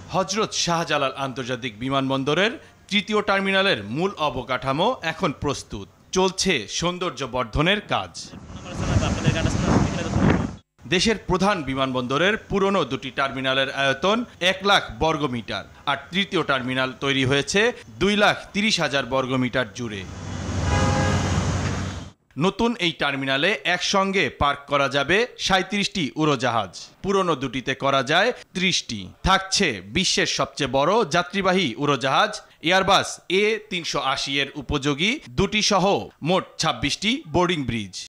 হযরত শাহজালাল আন্তর্জাতিক বিমানবন্দরের তৃতীয় টার্মিনালের মূল অবকাঠামো এখন প্রস্তুত। চলছে সৌন্দর্য বর্ধনের কাজ। দেশের প্রধান বিমানবন্দরের পুরনো দুটি টার্মিনালের আয়তন 1,00,000 বর্গমিটার, আর তৃতীয় টার্মিনাল তৈরি হয়েছে 2,30,000 বর্গমিটার জুড়ে। নতুন এই টার্মিনালে একসঙ্গে পার্ক করা যাবে 37টি উড়োজাহাজ। পুরনো দুটিতে করা যায় 30টি। থাকছে বিশ্বের সবচেয়ে বড় যাত্রীবাহী উড়োজাহাজ এয়ারবাস A380 এর উপযোগী দুটি সহ মোট 26টি বোর্ডিং ব্রিজ।